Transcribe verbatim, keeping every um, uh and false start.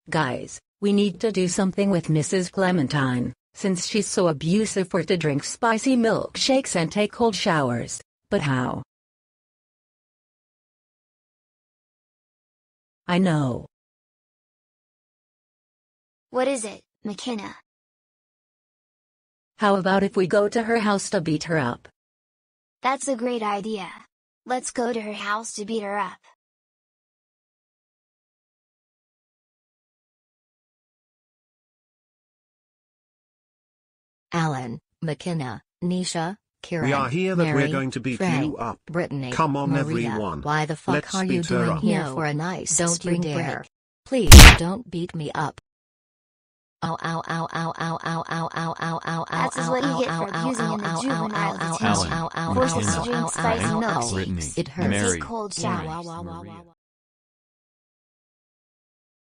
Guys, we need to do something with Missus Clementine, since she's so abusive for to drink spicy milkshakes and take cold showers. But how? I know. What is it, McKenna? How about if we go to her house to beat her up? That's a great idea. Let's go to her house to beat her up. Alan, McKenna, Nisha, Kieran, We are here that Mary, we're going to beat Frank, you up. Brittany, Come on, Maria. everyone. Why the fuck Let's are you beat her doing up. here No, for a nice don't spring you dare. break? Please don't beat me up. Ow ow ow ow ow ow ow ow ow ow That's ow what you ow get ow for ow abusing ow in the ow juvenile ow ow detention. ow ow Forces ow to drink ow spicy ow ow milkshakes. ow. Brittany, It hurts. Mary. Take cold Yeah. showers.